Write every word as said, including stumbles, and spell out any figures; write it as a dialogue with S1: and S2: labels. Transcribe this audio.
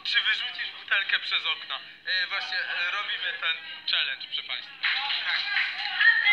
S1: Czy wyrzucisz butelkę przez okno? E, właśnie e, robimy ten challenge, proszę Państwa. Tak.